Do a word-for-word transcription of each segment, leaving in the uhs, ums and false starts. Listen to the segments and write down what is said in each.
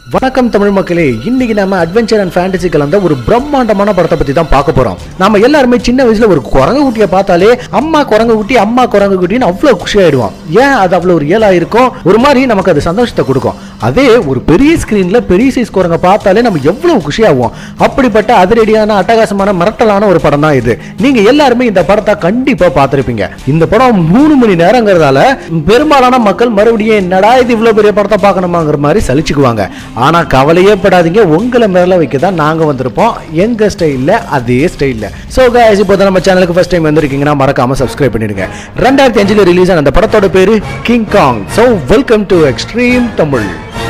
வணக்கம் தமிழ் மக்களே, இன்னைக்கு நம்ம அட்வென்ச்சர் அண்ட் ஃபேண்டசி கலந்த ஒரு பிரம்மாண்டமான படத்தை பத்தி தான் பார்க்க போறோம். நாம எல்லாருமே சின்ன வயசுல ஒரு குரங்கு குட்டியை பார்த்தாலே அம்மா குரங்கு குட்டி அம்மா குரங்கு குட்டின்னு அவ்வளவு குஷி ஆயிடுவோம். ஏன் அது அவ்வளவு ஒரு இயலா இருக்கும், ஒரு மாதிரி நமக்கு அது சந்தோஷத்தை கொடுக்கும். அதே ஒரு பெரிய ஸ்கிரீன்ல பெரிய சைஸ் குரங்க பார்த்தாலே நம்ம எவ்வளவு குஷி ஆகும். அப்படிப்பட்ட அதிரடியான அட்டகாசமான மிரட்டலான ஒரு படம் தான் இது. நீங்க எல்லாருமே இந்த படத்தை கண்டிப்பா பார்த்திருப்பீங்க. இந்த படம் மூணு மணி நேரங்கிறதால பெரும்பாலான மக்கள் மறுபடியும் என்னடா இது இவ்வளவு பெரிய படத்தை பார்க்கணுமாங்கிற மாதிரி சலிச்சுக்குவாங்க. ஆனா கவலையே படாதீங்க, உங்களை மேல வைக்க தான் நாங்க வந்திருப்போம், எங்க ஸ்டைல்ல அதே ஸ்டைல்ல. சோ गाइस, இப்போ நம்ம சேனலுக்கு ஃபர்ஸ்ட் டைம் வந்திருக்கீங்கன்னா மறக்காம சப்ஸ்கிரைப் பண்ணிடுங்க. ரெண்டாயிரத்தி அஞ்சுல ரிலீஸ் ஆன அந்த படத்தோட பேரு King Kong. So welcome to extreme Tamil.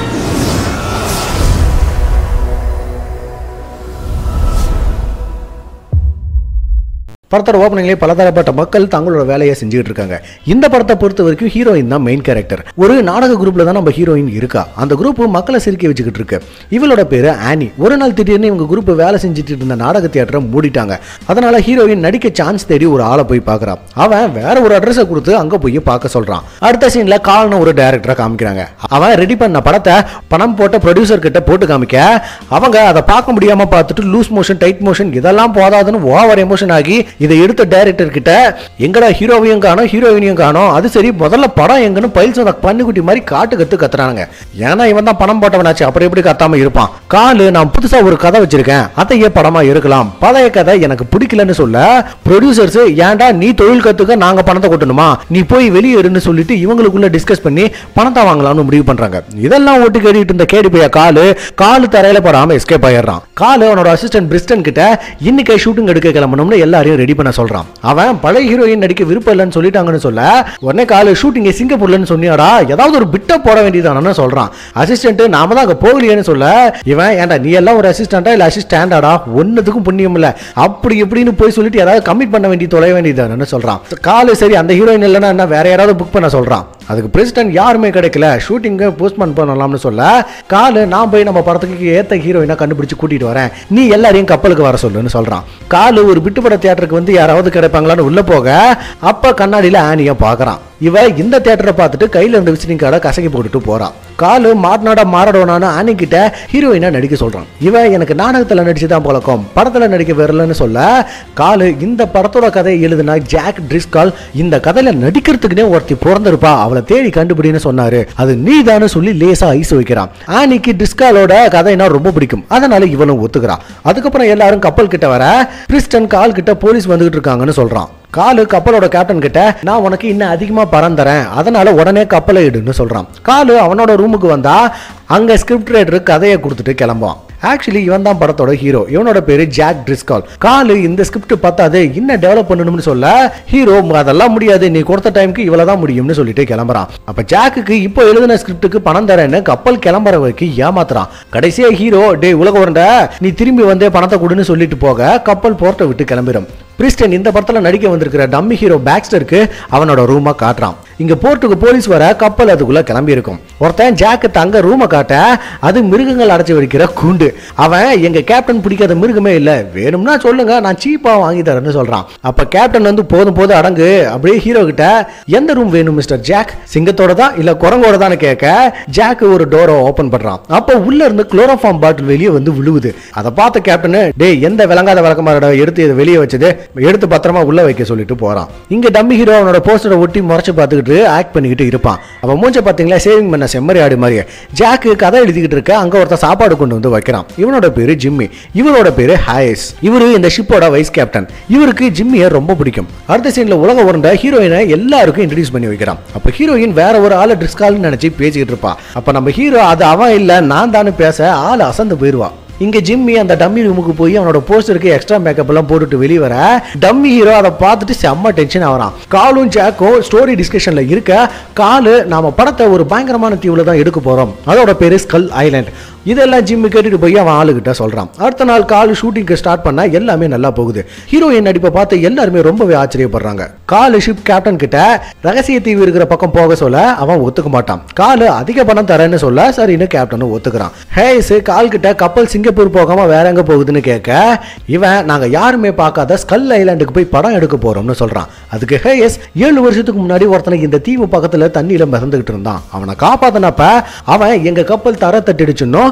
படத்தோட ஓப்பனிங்லேயே பலதரப்பட்ட மக்கள் தங்களோட வேலையை செஞ்சுட்டு இருக்காங்க. இந்த படத்தை பொறுத்த வரைக்கும் ஹீரோயின் தான் மெயின் கேரக்டர். ஒரு நாடக குரூப்ல தான் நம்ம ஹீரோயின் இருக்கா. அந்த குரூப் மக்களை சிரிக்க வச்சுக்கிட்டு இருக்கு. இவளோட பேரு ஆனி. ஒரு நாள் திடீர்னு இவங்க குரூப் வேலை செஞ்சுட்டு இருந்த நாடக தியேட்டரை மூடிட்டாங்க. அதனால ஹீரோயின் நடிக்க சான்ஸ் தேடி ஒரு ஆளை போய் பார்க்கறான். அவன் வேற ஒரு அட்ரஸை கொடுத்து அங்க போய் பார்க்க சொல்றான். அடுத்த சீன்ல கால்னு ஒரு டைரக்டரை காமிக்கிறாங்க. அவன் ரெடி பண்ண படத்தை பணம் போட்ட ப்ரொடியூசர் கிட்ட போட்டு காமிக்க அவங்க அதை பார்க்க முடியாம பார்த்துட்டு லூஸ் மோஷன் டைட் மோஷன் இதெல்லாம் போதாதுன்னு ஓவர் எமோஷன் ஆகி இதை எடுத்த டைரக்டர் கிட்ட எங்கடா ஹீரோவையும் காணோம் ஹீரோயினையும் காணோம், அது சரி முதல்ல படம் எங்கன்னு பைல்ஸ் பன்னிக்குட்டி மாதிரி காட்டு கத்து கத்துறாங்க. ஏன்னா இவன் தான் பணம் போட்டவனாச்சு, அப்புறம் எப்படி கத்தாம இருப்பான். காலு நான் புதுசா ஒரு கதை வச்சிருக்கேன், அதையே படமா இருக்கலாம், பழைய கதை எனக்கு பிடிக்கலன்னு சொல்ல ப்ரொடியூசர்ஸ் ஏன்டா நீ தொழில் கத்துக்க நாங்க பணத்தை கொட்டணுமா, நீ போய் வெளியே இருன்னு சொல்லிட்டு இவங்களுக்குள்ள டிஸ்கஸ் பண்ணி பணத்தை வாங்கலாம்னு முடிவு பண்றாங்க. இதெல்லாம் ஓட்டு கேட்டுட்டு இருந்த கேடி பையா காலு காலு தரையில போடாம எஸ்கேப் ஆயிடுறான். காலு அவனோட அசிஸ்டன்ட் பிரிஸ்டன் கிட்ட இன்னைக்கு ஷூட்டிங் எடுக்க கிளம்பணும்னு எல்லாரையும் ரெடி பண்ண சொல்றான். அவன் பழைய ஹீரோயின் நடிக்க விருப்பம் இல்லைன்னு சொல்லிட்டாங்கன்னு சொல்ல உடனே காலு ஷூட்டிங் சிங்கப்பூர்லன்னு சொன்னியாடா, ஏதாவது ஒரு பிட்ட போட வேண்டியதானு சொல்றான். அசிஸ்டன்ட் நாம தான் அங்க போகலையேன்னு சொல்ல இவன் ஏன்டா நீ எல்லாம் ஒரு அசிஸ்டண்டா இல்ல அசிஸ்டண்டாடா, ஒன்னுத்துக்கும் புண்ணியம் இல்ல, அப்படி எப்படின்னு போய் சொல்லிட்டு ஏதாவது கமிட் பண்ண வேண்டிய தொலை வேண்டியதானு சொல்றான். காலு சரி அந்த ஹீரோயின் இல்லைன்னா என்ன வேற யாராவது புக் பண்ண சொல்றான். அதுக்கு பிரசிடென்ட் யாருமே கிடைக்கல, ஷூட்டிங்கை போஸ்ட்போன் பண்ணலாம்னு சொல்ல காலு நான் போய் நம்ம படத்துக்கு ஏத்த ஹீரோயினா கண்டுபிடிச்சு கூட்டிட்டு வரேன், நீ எல்லாரையும் கப்பலுக்கு வர சொல்லுன்னு சொல்றான். காலு ஒரு பிட்டுப்பட தியேட்டருக்கு வந்து யாராவது கிடைப்பாங்களான்னு உள்ள போக அப்ப கண்ணாடியில ஆனிய பாக்குறான். இவ இந்த தியேட்டரை பார்த்துட்டு கையில இருந்த விசிட்டிங் கார்டை கசக்கி போட்டுட்டு போறான். காலு மார்னாடா மாரடோனான்னு ஆனி கிட்ட ஹீரோயினா நடிக்க சொல்றான். இவ எனக்கு நாடகத்துல நடிச்சுதான் பழக்கம், படத்துல நடிக்க வரலன்னு சொல்ல காலு இந்த படத்தோட கதையை எழுதுனா ஜாக் ட்ரிஸ்கால் இந்த கதையில நடிக்கிறதுக்குனே ஒருத்தி பிறந்திருப்பா, அவளை தேடி கண்டுபிடின்னு சொன்னாரு, அது நீதான்னு சொல்லி லேசா ஐஸ் வைக்கிறான். ஆனிக்கு ட்ரிஸ்காலோட கதைனா ரொம்ப பிடிக்கும், அதனால இவனும் ஒத்துக்கிறான். அதுக்கப்புறம் எல்லாரும் கப்பல் கிட்ட வர பிரிஸ்டன் கால் கிட்ட போலீஸ் வந்துகிட்டு இருக்காங்கன்னு சொல்றான். காலு கப்பலோட கேப்டன் கிட்ட நான் உனக்கு இன்னும் அதிகமா பணம் தரேன், அதனால உடனே கப்பலை இடுன்னு சொல்றான். காலு அவனோட ரூமுக்கு வந்தா அங்க ஸ்கிரிப்ட் ரைட்டர் கதையை கொடுத்துட்டு கிளம்புவான். ஆக்சுவலி இவன் தான் படத்தோட ஹீரோ, இவனோட பேரு ஜாக் ட்ரிஸ்கால். காலு இந்த ஸ்கிரிப்ட் பார்த்தாது இன்னும் டெவலப் பண்ணணும்னு சொல்ல ஹீரோ அதெல்லாம் முடியாது, நீ கொடுத்த டைமுக்கு இவ்வளவுதான் முடியும்னு சொல்லிட்டு கிளம்புறான். அப்ப ஜாக்குக்கு இப்போ எழுதின ஸ்கிரிப்டுக்கு பணம் தரேன்னு கப்பல் கிளம்புற வரைக்கும் ஏமாத்துறான். கடைசியா ஹீரோ டே உலக உருண்ட நீ திரும்பி வந்தே பணத்தை கொடுன்னு சொல்லிட்டு போக கப்பல் போர்ட்டை விட்டு கிளம்பிடும். பிரிஸ்டன் இந்த படத்துல நடிக்க வந்திருக்கிற டம்மி ஹீரோ பாக்ஸ்டருக்கு அவனோட ரூமை காட்டுறான். இங்க போர்ட்டுக்கு போலீஸ் வர கப்பல் அதுக்குள்ள கிளம்பி இருக்கும். ஒருத்தன் ஜாக்கு தங்க ரூமை காட்ட அது மிருகங்கள் அடைச்சு வைக்கிற கூண்டு. அவன் எங்க கேப்டன் பிடிக்காத மிருகமே இல்ல, வேணும்னா சொல்லுங்க நான் சீப்பா வாங்கி தரேன்னு சொல்றான். அப்ப கேப்டன் வந்து போதும் போது அடங்கு, அப்படியே ஹீரோ கிட்ட எந்த ரூம் வேணும் மிஸ்டர் ஜாக், சிங்கத்தோட தான் இல்ல குரங்கோட தான் கேட்க ஜாக் ஒரு டோரை ஓபன் பண்றான். அப்ப உள்ள இருந்து குளோரோஃபார்ம் பாட்டில் வெளியே வந்து விழுவுது. அதை பார்த்த கேப்டன் டே எந்த விளங்காத விளக்கமாரோட எடுத்து இதை வெளியே வச்சது, எடுத்து பத்திரமா உள்ள வைக்க சொல்லிட்டு போறான். இங்க டம்மி ஹீரோ அவனோட போஸ்டரை ஒட்டி முறைச்சு பார்த்துக்கிட்டு ஆக்ட் பண்ணிக்கிட்டு இருப்பான். அவன் மூஞ்ச பாத்தீங்களா சேவிங் பண்ண செம்மறி ஆடு மாதிரி. ஜாக்கு கதை எழுதிக்கிட்டு இருக்க அங்க ஒருத்தர் சாப்பாடு கொண்டு வந்து வைக்கிறான். இவனோட பேரு ஜிம்மி, இவரோட பேரு ஹாயஸ். இவரு இந்த ஷிப்போட வைஸ் கேப்டன். இவருக்கு ஜிம்மியை ரொம்ப பிடிக்கும். அடுத்த சீன்ல உலக உருண்ட ஹீரோயினை எல்லாருக்கும் இன்ட்ரோடியூஸ் பண்ணி வைக்கிறான். அப்ப ஹீரோயின் வேற ஒரு ஆளு ட்ரிஸ்கால்னு நினைச்சு பேசிக்கிட்டு இருப்பா. அப்ப நம்ம ஹீரோ அது அவன் இல்ல நான் தானு பேச ஆளு அசந்து போயிருவா. இங்க ஜிம்மி அந்த டம்மி ரூமுக்கு போய் அவனோட போஸ்டருக்கு எக்ஸ்ட்ரா மேக்கப் எல்லாம் போட்டுட்டு வெளியே வர டம்மி ஹீரோ அதை பார்த்துட்டு செம்ம டென்ஷன் ஆகிறான். காலும் ஜாக்கும் ஸ்டோரி டிஸ்கஷன்ல இருக்க காலு நாம படத்தை ஒரு பயங்கரமான தீவுல தான் எடுக்க போறோம், அதோட பேரு ஸ்கல் ஐலாண்ட். இதெல்லாம் ஜிம்மி கேட்டுட்டு போய் அவன் ஆளுகிட்ட சொல்றான். அடுத்த நாள் காலு ஷூட்டிங்க்கு ஸ்டார்ட் பண்ண எல்லாமே நல்லா போகுது. ஹீரோயின் நடிப்பை பார்த்து எல்லாருமே ரொம்பவே ஆச்சரியப்படுறாங்க. காலு ஷிப் கேப்டன் கிட்ட ரகசிய தீவு இருக்கிற பக்கம் போக சொல்ல அவன் ஒத்துக்க மாட்டான். காலு அதிக பணம் தரேன்னு சொல்ல சரின்னு கேப்டனும் ஒத்துக்கிறான். ஹேஸ் கால் கிட்ட கப்பல் சிங்கப்பூர் போகாம வேற எங்க போகுதுன்னு கேட்க இவன் நாங்க யாருமே பார்க்காத ஸ்கல் ஐலாண்டுக்கு போய் படம் எடுக்க போறோம்னு சொல்றான். அதுக்கு ஹேஸ் ஏழு வருஷத்துக்கு முன்னாடி ஒருத்தனுக்கு இந்த தீவு பக்கத்துல தண்ணியில மிதந்துகிட்டு இருந்தான், அவனை காப்பாத்தினப்ப அவன் எங்க கப்பல் தர தட்டிடுச்சுன்னோ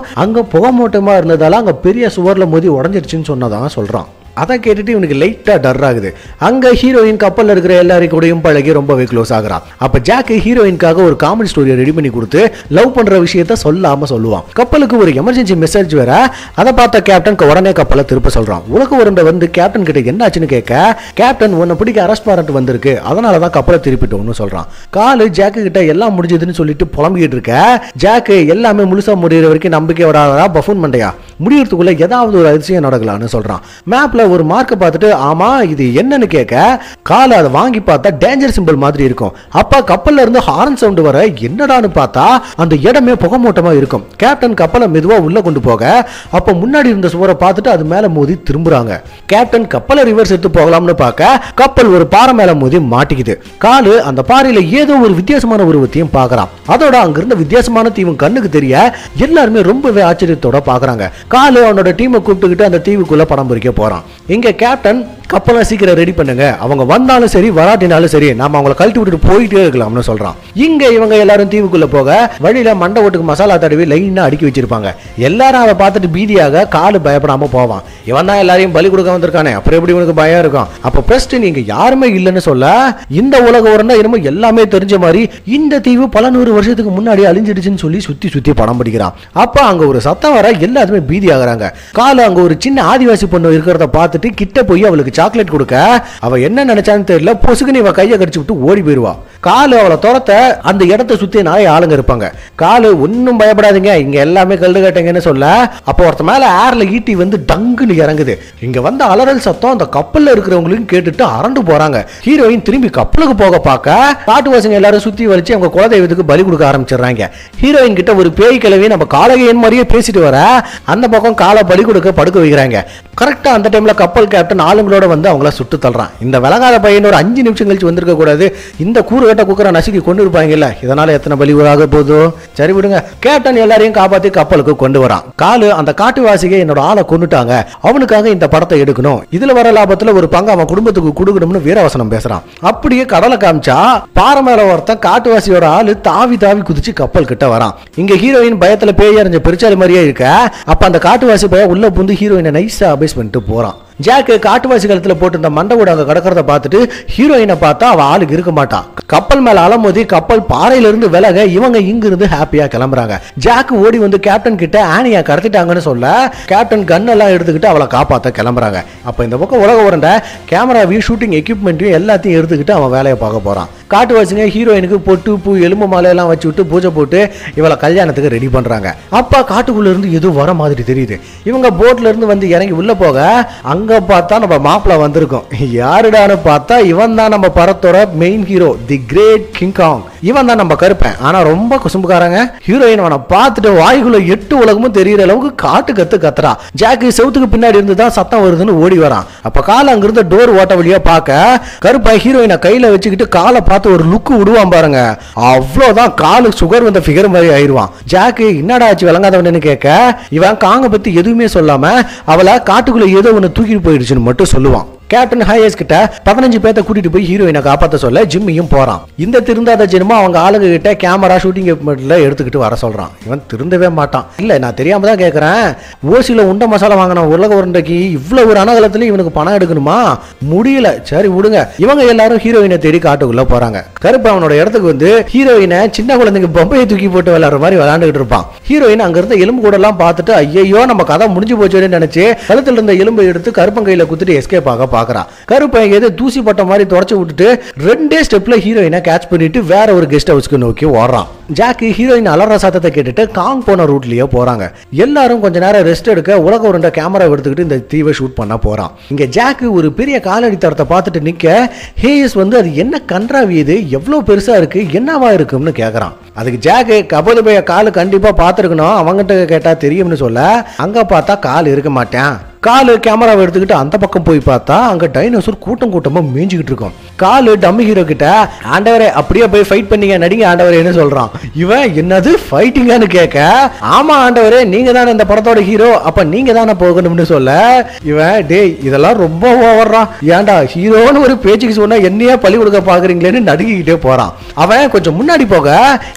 அங்க புகை மூட்டமா இருந்ததால அங்க பெரிய சுவர்ல மோதி உடஞ்சிருச்சுன்னு சொன்னதான் சொல்றான். அதை கேட்டுட்டு இவனுக்கு லைட்டா டர் ஆகுது. அங்க ஹீரோயின் கப்பல்ல இருக்கிற எல்லாரும் கூடயும் பழகி ரொம்பவே க்ளோஸ் ஆகுறான். அப்ப ஜாக் ஹீரோயின்காக ஒரு காமெடி ஸ்டோரியை ரெடி பண்ணி கொடுத்து லவ் பண்ற விஷயத்த சொல்லாம சொல்லுவான். கப்பலுக்கு ஒரு எமர்ஜென்சி மெசேஜ் வேற. அதை பார்த்த கேப்டன் உடனே கப்பலை திருப்ப சொல்றான். உலக உருண்டை வந்து கேப்டன் கிட்ட என்ன ஆச்சுன்னு கேட்க, கேப்டன் உன்னை பிடிக்க அரெஸ்ட் வாரண்ட் வந்திருக்கு, அதனாலதான் கப்பலை திருப்பிட்டோம்னு சொல்றான். காலு ஜாக்கு கிட்ட எல்லாம் முடிஞ்சதுன்னு சொல்லிட்டு புலம்பிக்கிட்டு இருக்க, ஜாக்கு எல்லாமே முழுசா முடிகிற வரைக்கும் நம்பிக்கை வராதா பஃபூன் மண்டையா, முடியறதுக்குள்ள ஏதாவது ஒரு அதிசயம் நடக்கலாம்னு சொல்றான். மேப்ல ஒரு மார்க்க பார்த்துட்டு ஆமா இது என்னன்னு கேட்க, கால அதை வாங்கி பார்த்தா டேஞ்சர் சிம்பிள் மாதிரி இருக்கும். அப்ப கப்பல்ல இருந்து ஹார்ன் சவுண்ட் வர என்னடான்னு பார்த்தா அந்த இடமே புகமூட்டமா இருக்கும். கேப்டன் கப்பலை மெதுவா உள்ள கொண்டு போக அப்ப முன்னாடி இருந்த சுவரை பார்த்துட்டு அது மேல மோதி திரும்புறாங்க. கேப்டன் கப்பலை ரிவர்ஸ் எடுத்து போகலாம்னு பார்க்க கப்பல் ஒரு பாறை மேல மோதி மாட்டிக்குது. காலு அந்த பாறையில ஏதோ ஒரு வித்தியாசமான உருவத்தையும் பார்க்கறான். அதோட அங்கிருந்த வித்தியாசமான தீவு கண்ணுக்கு தெரிய எல்லாருமே ரொம்பவே ஆச்சரியத்தோட பாக்குறாங்க. காலு அவனோட டீமை கூப்பிட்டுக்கிட்டு அந்த தீவுக்குள்ள படம் பொறிக்க போறான். இங்க கேப்டன் கப்பலை சீக்கிரம் ரெடி பண்ணுங்க, அவங்க வந்தாலும் சரி வராட்டினாலும் சரி நாம அவங்களை கழட்டி விட்டுட்டு போயிட்டே இருக்கலாம்னு சொல்றான். இங்க இவங்க எல்லாரும் தீவுக்குள்ள போக வழியில மண்டை ஓட்டுக்கு மசாலா தடவி லைனா அடுக்கி வச்சிருப்பாங்க. எல்லாரும் அதை பார்த்துட்டு பீதியாக காலு பயப்படாம போவான். இவன் தான் எல்லாரையும் பலி கொடுக்க வந்திருக்கானே, அப்புறம் எப்படி உனக்கு பயம் இருக்கும். அப்ப பிரஸ்ட் நீங்க யாருமே இல்லைன்னு சொல்ல இந்த உலக உரண்டா என்னமோ எல்லாமே தெரிஞ்ச மாதிரி இந்த தீவு பல நூறு வருஷத்துக்கு முன்னாடி அழிஞ்சிடுச்சுன்னு சொல்லி சுத்தி சுத்தி படம் பிடிக்கிறான். அப்ப அங்க ஒரு சத்தம் வர எல்லாருமே பீதி ஆகுறாங்க. காலு அங்க ஒரு சின்ன ஆதிவாசி பொண்ணு இருக்கிறத பார்த்துட்டு கிட்ட போய் அவளுக்கு சாக்லேட் கொடுக்க அவ என்ன நினைச்சான்னு தெரியல, பொசுக்குன்னு இவ கையை கடிச்சு விட்டு ஓடி போயிருவா. காலு அவளை துரத்த அந்த இடத்தை சுத்தி நிறைய ஆளுங்க இருப்பாங்க. காலு ஒன்னும் பயப்படாதீங்க, இங்க எல்லாமே கல்லு கட்டுங்கன்னு சொல்ல அப்போ ஒருத்த மேல ஏர்ல ஈட்டி வந்து டங்குன்னு இறங்குது. இங்க வந்த அலறல் சத்தம் அந்த கப்பல்ல இருக்கிறவங்களும் கேட்டுட்டு அரண்டு போறாங்க. ஹீரோயின் திரும்பி கப்பலுக்கு போக பார்க்க காட்டுவாசிங்க எல்லாரும் சுத்தி வலிச்சு அவங்க குலதெய்வத்துக்கு பலி கொடுக்க ஆரம்பிச்சிடுறாங்க. ஹீரோயின் கிட்ட ஒரு பேய் கிழவி நம்ம காலகையன் மாதிரியே பேசிட்டு வர அந்த பக்கம் காலை பலி கொடுக்க படுக்க வைக்கிறாங்க. கரெக்டா அந்த டைம்ல கப்பல் கேப்டன் ஆளுங்களோட வந்து அவங்கள சுட்டு தள்ளுறான். இந்த விலகாத பையன் ஒரு அஞ்சு நிமிஷம் கழிச்சு வந்திருக்க கூடாது, இந்த கூறு கட்ட குக்கரை நசுக்கி கொண்டு இருப்பாங்கல்ல, இதனால எத்தனை பலி ஆக போதோ சரி விடுங்க. கேப்டன் எல்லாரையும் காப்பாத்தி கப்பலுக்கு கொண்டு வரான். காலு அந்த காட்டுவாசிகை என்னோட ஆளை கொண்டுட்டாங்க, அவனுக்காக இந்த படத்தை எடுக்கணும், இதுல வர லாபத்துல ஒரு பங்கு அவன் குடும்பத்துக்கு கொடுக்கணும்னு வீரவசனம் பேசுறான். அப்படியே கடலை காமிச்சா பாறை மேல ஒருத்தன் காட்டுவாசியோட ஆளு தாவி தாவி குதிச்சு கப்பல் கிட்ட வரான். இங்க ஹீரோயின் பயத்துல பேய் அறிஞ்ச பெருச்சாலி மாதிரியே இருக்க, அப்ப அந்த காட்டுவாசி பையன் உள்ள புந்து ஹீரோயினை நைஸா அபேஸ் பண்ணிட்டு போறான். ஜாக் காட்டுவாசி கழுத்துல போட்டு இந்த மண்டை கூட அங்க கடக்கிறத பார்த்துட்டு ஹீரோயினை பார்த்தா அவ ஆளுக்கு இருக்க மாட்டான். கப்பல் மேல அலமோதி கப்பல் பாறையில இருந்து விலக இவங்க இங்க இருந்து ஹாப்பியா கிளம்புறாங்க. ஜாக் ஓடி வந்து கேப்டன் கிட்ட ஆனியா கடத்திட்டாங்கன்னு சொல்ல கேப்டன் கன் எல்லாம் எடுத்துக்கிட்டு அவளை காப்பாத்த கிளம்புறாங்க. அப்ப இந்த பக்கம் உலக உரண்ட கேமராவையும் ஷூட்டிங் எக்யூப்மெண்ட்டையும் எல்லாத்தையும் எடுத்துக்கிட்டு அவன் வேலையை பார்க்க போறான். காட்டுவாசிங்க ஹீரோயினுக்கு பொட்டு பூ எலும்பு மாலையெல்லாம் வச்சு விட்டு பூஜை போட்டு இவளை கல்யாணத்துக்கு ரெடி பண்றாங்க. அப்பா காட்டுக்குள்ள இருந்து எதுவும் வர மாதிரி தெரியுது. இவங்க போட்ல இருந்து வந்து இறங்கி உள்ள போக அங்க பார்த்தா நம்ம மாப்பிள்ள வந்திருக்கோம். யாருடான்னு பார்த்தா இவன் தான் நம்ம படத்தோட main hero, the great King Kong. இவன் தான் நம்ம கருப்பேன், ஆனா ரொம்ப குசும்புக்காரங்க. ஹீரோயின் அவனை பார்த்துட்டு வாய்க்குள்ள எட்டு உலகமும் தெரியற அளவுக்கு காட்டு கத்து கத்துறா. ஜாக்கு செவுத்துக்கு பின்னாடி இருந்து தான் சத்தம் வருதுன்னு ஓடி வரான். அப்ப கால அங்கிருந்த டோர் ஓட்ட வழியா பார்க்க கருப்பை ஹீரோயினை கையில வச்சுக்கிட்டு காலை பார்த்து ஒரு லுக்கு விடுவான் பாருங்க. அவ்வளவுதான் காலு சுகர் வந்த ஃபிகர் மாதிரி ஆயிருவான். ஜாக்கு என்னடா ஆச்சு விளங்காதவனு கேட்க இவன் காங்க பத்தி எதுவுமே சொல்லாம அவளை காட்டுக்குள்ள ஏதோ ஒன்னு தூக்கிட்டு போயிடுச்சுன்னு மட்டும் சொல்லுவான். கேப்டன் ஹையஸ் கிட்ட பதினஞ்சு பேர்த்த கூட்டிட்டு போய் ஹீரோயினை காப்பாற்ற சொல்ல ஜிம்மியும் போறான். இந்த திருந்தாத ஜென்மம் அவங்க ஆளுங்க கிட்ட கேமரா ஷூட்டிங் எக்யூப்மெண்ட்ல எடுத்துக்கிட்டு வர சொல்றான். இவன் திருந்தவே மாட்டான். இல்ல நான் தெரியாம தான் கேட்கறேன், ஓசில உண்ட மசாலா வாங்கின உலக உருண்டைக்கு இவ்வளவு ஒரு அனகலத்துல இவனுக்கு பணம் எடுக்கணுமா? முடியல, சரி விடுங்க. இவங்க எல்லாரும் ஹீரோயினை தேடி காட்டுக்குள்ள போறாங்க. கருப்பு அவனோட இடத்துக்கு வந்து ஹீரோயினை சின்ன குழந்தைங்க பொம்மையை தூக்கி போட்டு விளையாடுற மாதிரி விளையாண்டுகிட்டு இருப்பான். ஹீரோயின் அங்க இருந்த எலும்பு கூட எல்லாம் பார்த்துட்டு ஐயோ நம்ம கதை முடிஞ்சு போச்சுன்னு நினைச்சு கழுத்துல இருந்த எலும்பை எடுத்து கருப்பங்கையில குத்துட்டு எஸ்கேப் ஆக பாக்குறான். கருப்பன் ஏதோ தூசி பட்ட மாதிரி தொடச்சு விட்டுட்டு ரெண்டே ஸ்டெப்ல ஹீரோயினை கேட்ச் பண்ணிட்டு வேற ஒரு கெஸ்ட் ஹவுஸ்க்கு நோக்கி ஓடுறான். ஜாக்கு ஹீரோயின் அலற சத்தத்தை கேட்டுட்டு காங் போன ரூட்லயே போறாங்க. எல்லாரும் கொஞ்ச நேரம் ரெஸ்ட் எடுக்க உலக உருண்ட கேமரா எடுத்துக்கிட்டு இந்த தீவை ஷூட் பண்ண போறான். இங்க ஜாக்கு ஒரு பெரிய காலடி தரத்தை பார்த்துட்டு நிக்க ஹேயஸ் வந்து அது என்ன கன்றாவி, இது எவ்வளவு பெருசா இருக்கு, என்னவா இருக்கும்னு கேக்குறான். அதுக்கு ஜாக்கு கபோதிபைய காலு கண்டிப்பா பார்த்துருக்கணும், அவங்கிட்ட கேட்டா தெரியும்னு சொல்ல அங்க பார்த்தா கால் இருக்க மாட்டேன். காலு கேமராவை எடுத்துக்கிட்டு அந்த பக்கம் போய் பார்த்தா அங்க டைனோசர் கூட்டம் கூட்டமா மேய்ஞ்சிக்கிட்டு இருக்கும். காலு டம்மி ஹீரோ கிட்ட ஆண்டவரே அப்படியே போய் ஃபைட் பண்ணீங்க நடிங்க ஆண்டவரேன்னு சொல்றான். இவன் என்னது ஃபைட்டிங்கான்னு கேட்க ஆமா ஆண்டவரே நீங்க தானே இந்த படத்தோட ஹீரோ, அப்ப நீங்க தானே போகணும்னு சொல்ல இவன் டேய் இதெல்லாம் ரொம்ப ஓவர்றான், ஏன்டா ஹீரோன்னு ஒரு பேச்சுக்கு சொன்னா என்னையா பழி கொடுக்க பாக்குறீங்களேன்னு நடுங்கிக்கிட்டே போறான். அவன் கொஞ்சம் முன்னாடி போக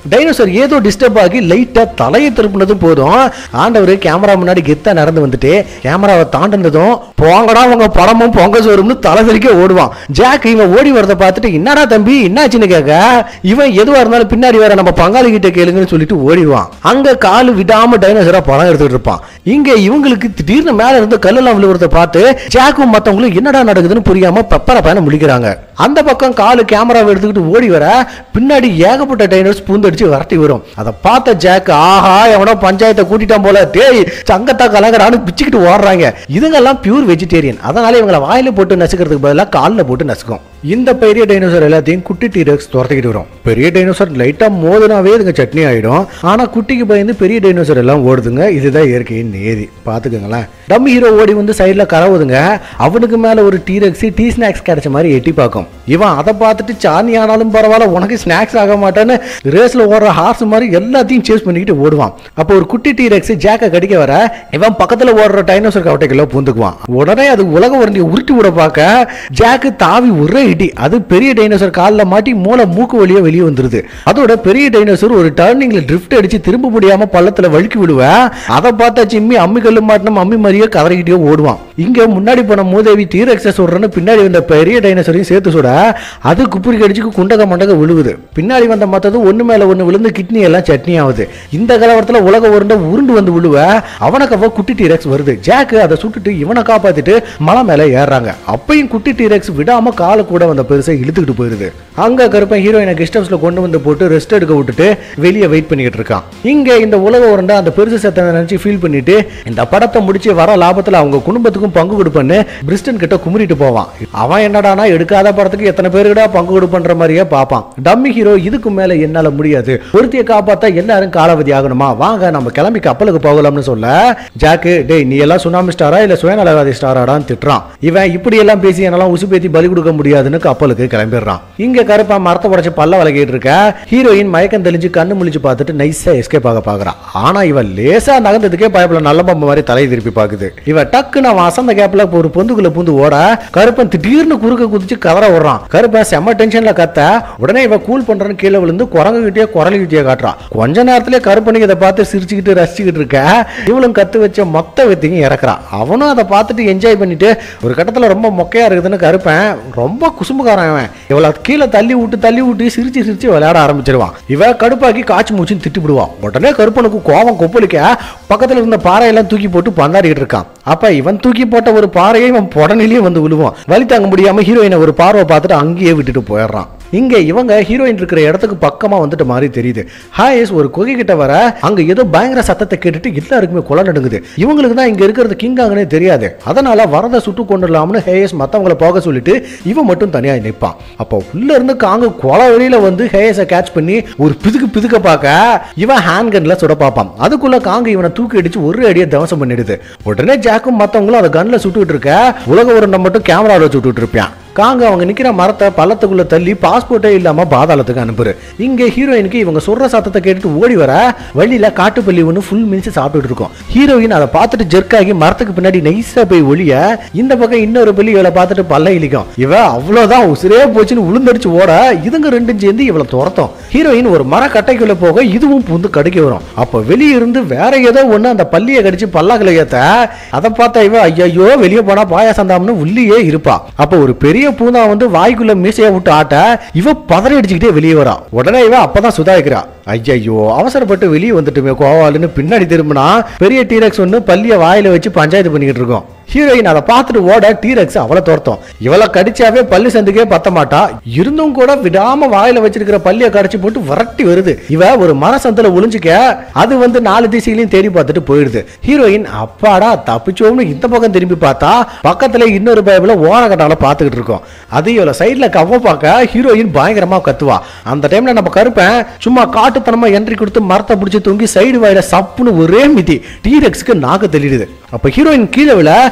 டைனோசர் ஏதோ டிஸ்டர்ப் ஆகி லைட்டா தலையை திருப்பினது போதும் ஆண்டவர் கேமரா முன்னாடி கெத்தா நடந்து வந்துட்டு கேமராவை தாண்டினதும் போங்கடா உங்க படமும் பொங்க சோறும்னு தலைவலிக்க ஓடுவான். ஜாக் இவன் ஓடி வரத பார்த்துட்டு என்னடா தம்பி என்னாச்சுன்னு கேட்க இவன் எதுவா இருந்தாலும் பின்னாடி வேற நம்ம பங்காளி கிட்ட கேளுங்கன்னு சொல்லிட்டு ஓடிடுவான். அங்க காலு விடாம டைனோசரா படம் எடுத்துட்டு இருப்பான். இங்க இவங்களுக்கு திடீர்னு மேல இருந்து கல்லெல்லாம் விழுவுறத பார்த்து ஜாக்கும் மத்தவங்களும் என்னடா நடக்குதுன்னு புரியாம பெப்பர பயணம் முடிக்கிறாங்க. அந்த பக்கம் காலு கேமராவை எடுத்துக்கிட்டு ஓடி வர பின்னாடி ஏகப்பட்ட டைனோஸ் பூந்தடிச்சு வரட்டி வரும். அதை பார்த்த ஜாக் ஆஹா எவனோ பஞ்சாயத்தை கூட்டிட்டான் போல டேய் சங்கத்தா கலங்கரான்னு பிச்சுக்கிட்டு ஓடுறாங்க. இதுங்கெல்லாம் பியூர் வெஜிடேரியன், அதனால இவங்களை வாயில போட்டு நசுக்கிறதுக்கு பதிலாக காலில் போட்டு நசுக்கும். இந்த பெரிய டைனோசர் எல்லாத்தையும் குட்டி டீரெக்ஸ் துரத்திக்கிட்டு வரும். பெரிய டைனோசர் லைட்டா மோதினாவே இதுங்க சட்னி ஆயிடும். ஆனா குட்டிக்கு பயந்து பெரிய டைனோசர் எல்லாம் ஓடுதுங்க. இதுதான் இயற்கையின் நேதி, பாத்துக்கங்களேன். டம்மி ஹீரோ ஓடி வந்து சைட்ல கரவுதுங்க. அவனுக்கு மேல ஒரு டீரெக்ஸ் டீ ஸ்நாக்ஸ் கிடைச்ச மாதிரி எட்டி பார்க்கும். இவன் அதை பார்த்துட்டு சாணி ஆனாலும் பரவாயில்ல உனக்கு ஸ்நாக்ஸ் ஆக மாட்டான்னு ரேஸ்ல ஓடுற ஹார்ஸ் மாதிரி எல்லாத்தையும் சேஸ் பண்ணிக்கிட்டு ஓடுவான். அப்போ ஒரு குட்டி டீரெக்ஸ் ஜாக்க கடிக்க வர இவன் பக்கத்துல ஓடுற டைனோசர் கவட்டைக்குள்ள பூந்துக்குவான். உடனே அது உலக உரண்டிய உருட்டி விட பார்க்க ஜாக்கு தாவி ஒரே இடி. அது பெரிய டைனோசர் காலில் மாட்டி மூளை மூக்கு வழியா வெளியே வந்துருது. அதோட பெரிய டைனோசர் ஒரு டர்னிங்ல ட்ரிஃப்ட் அடிச்சு திரும்ப முடியாம பள்ளத்துல வழுக்கி விடுவேன். அதை பார்த்தா சிம்மி அம்மி கல்லு மாட்டின அம்மி மாதிரியே கதறிக்கிட்டே ஓடுவான். இங்க முன்னாடி போன மூதேவி டீரெக்ஸை சொல்றன்னு பின்னாடி வந்த பெரிய டைனோசரையும் சேர்த்து சுட அது குப்புரி கடிச்சுக்கு குண்டக மண்டக விழுவுது. பின்னாடி வந்த மத்தது ஒண்ணு மேல ஒண்ணு விழுந்து கிட்னி எல்லாம் சட்னி ஆகுது. இந்த கலவரத்துல உலக உருண்ட உருண்டு வந்து விழுவ அவனுக்கு குட்டி டீரெக்ஸ் வருது. ஜாக் அதை சுட்டுட்டு இவனை காப்பாத்திட்டு மலை மேல ஏறாங்க. அப்பையும் குட்டி டீரெக்ஸ் விடாம கால கூட வந்த பெருசை இழுத்துக்கிட்டு போயிருது. அங்க கருப்பன் ஹீரோயினை கெஸ்ட் ஹவுஸ்ல கொண்டு வந்து போட்டு ரெஸ்ட் எடுக்க விட்டுட்டு வெளியே வெயிட் பண்ணிட்டு இருக்கான். இங்க இந்த உலக உருண்ட அந்த பெருசு சத்த நினைச்சு ஃபீல் பண்ணிட்டு இந்த படத்தை முடிச்சு வர லாபத்துல அவங்க குடும்பத்துக்கும் பங்கு கொடுப்பன்னு பிரிஸ்டன் கிட்ட குமுறிட்டு போவான். அவன் என்னடானா எடுக்காத படத்துக்கு எத்தனை பேருடா பங்கு கொடுப்பன்ற மாதிரியே பாப்பான். டம்மி ஹீரோ இதுக்கு மேல என்னால முடியாது, ஒருத்தியை காப்பாத்தா எல்லாரும் காலாவதி ஆகணுமா, வாங்க நம்ம கிளம்பி கப்பலுக்கு போகலாம்னு சொல்ல ஜாக்கு டேய் நீ எல்லாம் சுனாமி ஸ்டாரா இல்ல சுயநலவாதி ஸ்டாராடான்னு திட்டுறான். இவன் இப்படி எல்லாம் பேசி என்னெல்லாம் உசுப்பேத்தி பலி கொடுக்க முடியாதுன்னு கப்பலுக்கு கிளம்பிடுறான். இங்க கருப்பா மரத்தை உடைச்சு பல்ல வளக்கிட்டு இருக்க ஹீரோயின் மயக்கம் தெளிஞ்சு கண்ணு முழிச்சு பார்த்துட்டு நைஸா எஸ்கேப் ஆக பாக்குறான். ஆனா இவன் லேசா நகர்ந்ததுக்கே பயப்பட நல்ல பம்பு மாதிரி தலையை திருப்பி பாக்குது. இவன் டக்குன்னு வசந்த கேப்ல ஒரு பொந்துக்குள்ள பூந்து ஓட கருப்பன் திடீர்னு குறுக்க குதிச்சு கதற ஓடுறான். கருப்பன் செம்ம டென்ஷன்ல கத்த உடனே இவன் கூல் பண்றன்னு கீழே விழுந்து குரங்கு கிட்டே குரலு கிட்டே காட்டுறான். கொஞ்ச நேரத்திலே கருப்பனுக்கு இதை பார்த்து சிரிச்சுக்கிட்டு ரசிச்சுக்கிட்டு இருக்க இவளும் கத்து வச்ச மொத்த வித்தையும் இறக்குறான். அவனும் அதை பார்த்துட்டு என்ஜாய் பண்ணிட்டு ஒரு கட்டத்துல ரொம்ப மொக்கையா இருக்குதுன்னு கருப்பன் ரொம்ப குசும்புக்காரன். இவளை கீழே தள்ளி விட்டு தள்ளி விட்டு சிரிச்சு சிரிச்சு விளையாட ஆரம்பிச்சிருவான். இவ கடுப்பாக்கி காய்ச்சி மூச்சுன்னு திட்டு விடுவான். உடனே கருப்பனுக்கு கோவம் கொப்பளிக்க பக்கத்துல இருந்த பாறையெல்லாம் தூக்கி போட்டு பந்தாடிட்டு இருக்கான். அப்ப இவன் தூக்கி போட்ட ஒரு பாறையை இவன் புடனிலேயே வந்து விழுவான். வலி தாங்க முடியாம ஹீரோயினை ஒரு பார்வை பார்த்துட்டு அங்கேயே விட்டுட்டு போயிடுறான். இங்க இவங்க ஹீரோயின் இருக்கிற இடத்துக்கு பக்கமா வந்துட்டு மாதிரி தெரியுது. ஹாயஸ் ஒரு குகை கிட்ட வர அங்க ஏதோ பயங்கர சத்தத்தை கேட்டுட்டு எல்லாருக்குமே கொலை நடுங்குது. இவங்களுக்கு தான் இங்க இருக்கிறது கிங்காங்கனே தெரியாது. அதனால வரத சுட்டு கொண்டுலாம்னு ஹேயஸ் மத்தவங்களை போக சொல்லிட்டு இவன் மட்டும் தனியா நிற்பான். அப்போ உள்ள இருந்து காங்க கொலை வெளியில வந்து ஹேயஸை கேட்ச் பண்ணி ஒரு பிதுக்கு பிதுக்க பார்க்க இவன் ஹேண்ட் கன்ல சுட பார்ப்பான். அதுக்குள்ள காங்க இவனை தூக்கி அடிச்சு ஒரு அடியை தவசம் பண்ணிடுது. உடனே ஜாக்கும் மத்தவங்களும் அதை கன்ல சுட்டுட்டு இருக்க உலக உருண்டை மட்டும் கேமராவில் சுட்டுட்டு இருப்பான். காங்க அவங்க நிக்கிற மரத்தை பள்ளத்துக்குள்ள தள்ளி பாஸ்போர்ட்டே இல்லாம பாதாளத்துக்கு அனுப்புற. இங்க ஹீரோயினுக்கு இவங்க சொல்ற சத்தத்தை கேட்டுட்டு ஓடி வர வழியில காட்டுப்பள்ளி ஒண்ணு ஃபுல் மின்ஸ் சாப்பிட்டுட்டு இருக்கும். ஹீரோயின் அதை பார்த்துட்டு ஜெர்க்காகி மரத்துக்கு பின்னாடி நைஸா போய் ஒளிய இந்த பக்கம் இன்னொரு பள்ளி இவளை பார்த்துட்டு பல்ல இழிக்கும். இவ அவ்வளவுதான் உசிரே போச்சுன்னு உளுந்தடிச்சு ஓட இதுங்க ரெண்டும் சேர்ந்து இவளை துரத்தும். ஹீரோயின் ஒரு மர கட்டைக்குள்ள போக இதுவும் பூந்து கடிக்க வரும். அப்ப வெளியே இருந்து வேற ஏதோ ஒண்ணு அந்த பள்ளியை கடிச்சு பல்லாக்குல ஏத்த அதை பார்த்தா இவ ஐயோ வெளியே போனா பாயாசந்தாம்னு உள்ளியே இருப்பா. அப்ப ஒரு பெரிய பூந்தா வந்து வாய்க்குள்ள மீசைய விட்டு ஆட்ட இவ பதறி அடிச்சுக்கிட்டே வெளியே வரா. உடனே இவ அப்பதான் சுதாரிக்கிறா. ஐயோ அவசரப்பட்டு வெளியே வந்துட்டுமே கோவாலுன்னு பின்னாடி திரும்பினா பெரிய டீரெக்ஸ் ஒன்று பள்ளிய வாயில வச்சு பஞ்சாயத்து பண்ணிக்கிட்டு இருக்கோம். ஹீரோயின் அதை பார்த்துட்டு ஓட டீரெக்ஸ் அவளை துரத்தும். இவளை கடிச்சாவே பள்ளி சந்துக்கே பத்த மாட்டா. இருந்தும் கூட விடாம வாயில வச்சிருக்கிற பள்ளியை கடிச்சு போட்டு விரட்டி வருது. இவ ஒரு மர சந்தில ஒளிஞ்சுக்க அது வந்து நாலு திசையிலையும் தேடி பார்த்துட்டு போயிடுது. ஹீரோயின் அப்பாடா தப்பிச்சோம்னு இந்த பக்கம் திரும்பி பார்த்தா பக்கத்துல இன்னொரு பயபில ஓரக்கட்டால பார்த்துக்கிட்டு இருக்கோம். அது இவளை சைட்ல கவ்வ பார்க்க ஹீரோயின் பயங்கரமா கத்துவா. அந்த டைம்ல நம்ம கருப்பேன் சும்மா காட்டுத்தனமா என்ட்ரி கொடுத்து மரத்தை பிடிச்சி தூங்கி சைடு வாயில சப்புன்னு ஒரே மிதி டீரெக்ஸ்க்கு நாக்கு தெளிடுது. அப்ப ஹீரோயின் கீழே விழ